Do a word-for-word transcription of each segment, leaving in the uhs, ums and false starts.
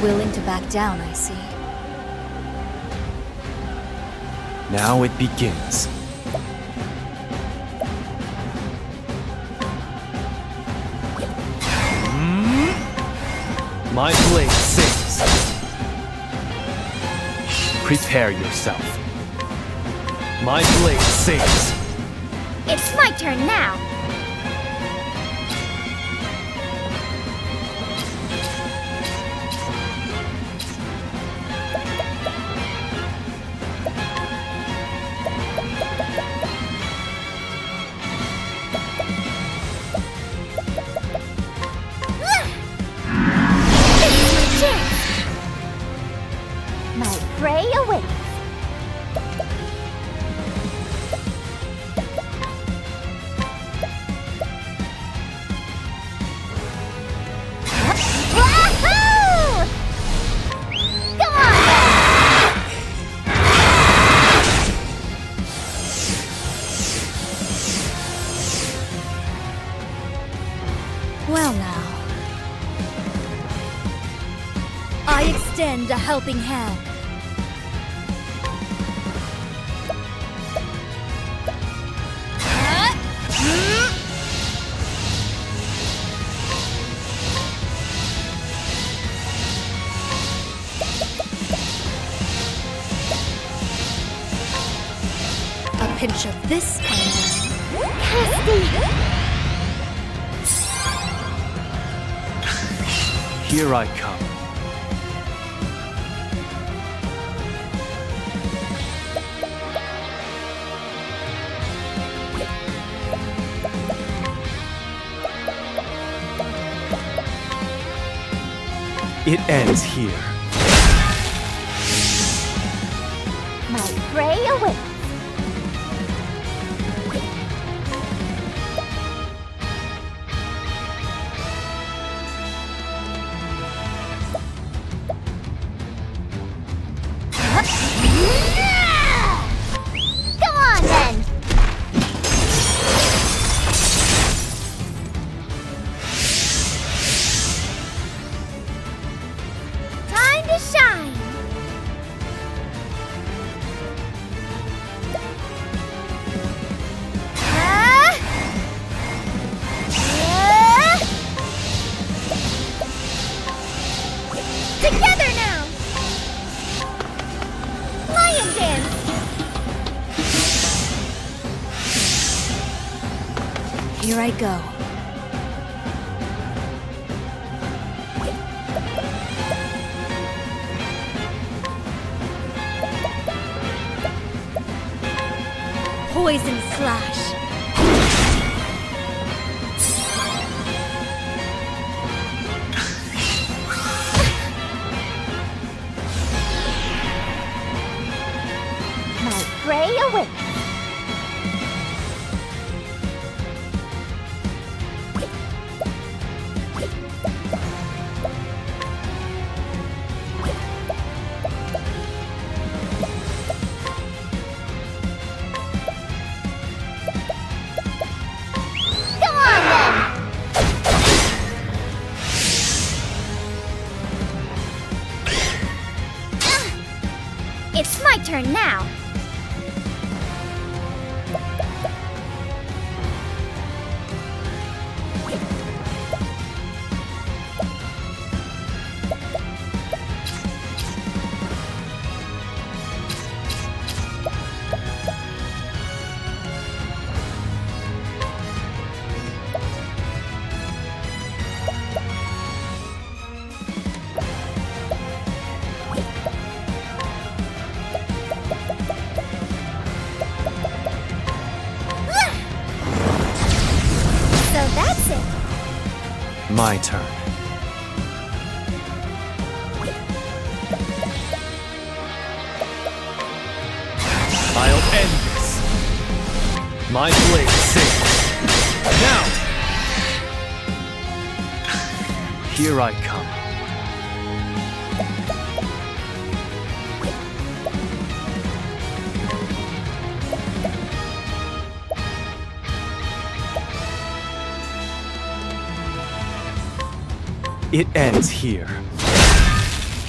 Willing to back down, I see. Now it begins. My blade sings. Prepare yourself. My blade sings. It's my turn now. Well now, I extend a helping hand. A pinch of this kind. Castti! Here I come. It ends here. My prey awaits. Here I go. Poison slash. My prey awaits. It's my turn now. My turn. I'll end this. My blade sings. Now! Here I come. It ends here.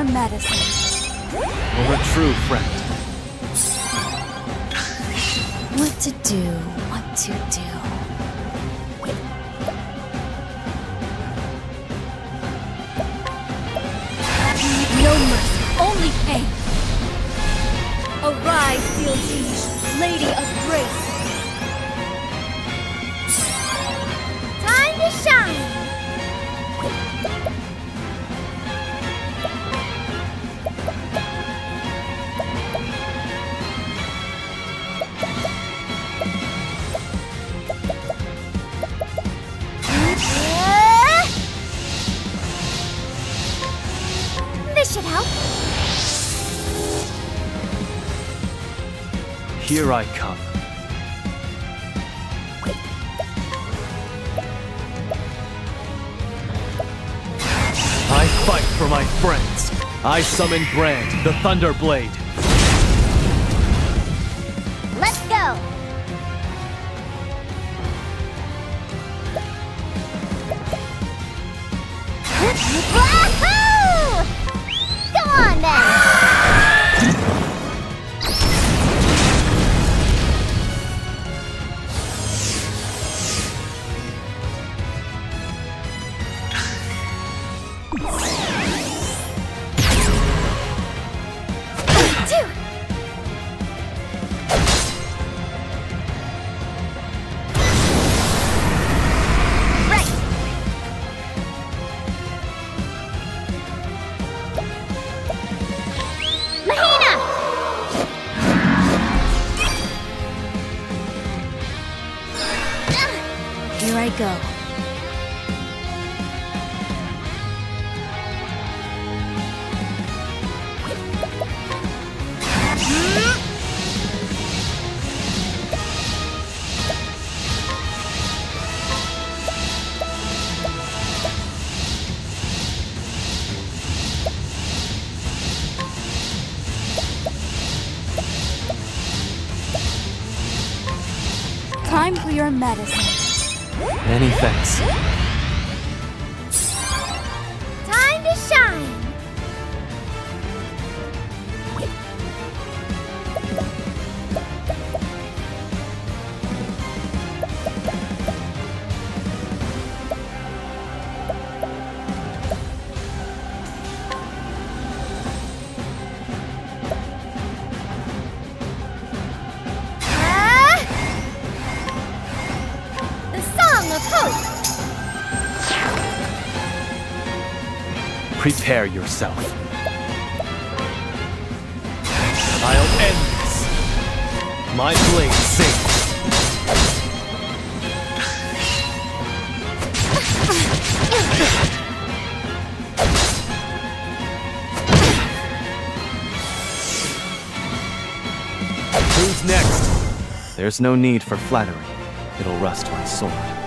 medicine. For a true friend. What to do, what to do. No mercy, only pain. Arise, field liege, lady of grace. Time to shine. This should help. Here I come. I fight for my friends. I summon Brand, the Thunder Blade. Let's go. Wahoo! Come on then. Here I go. Time for your medicine. Many thanks. Time to shine. Prepare yourself. I'll end this. My blade sings. Who's next? There's no need for flattery. It'll rust my sword.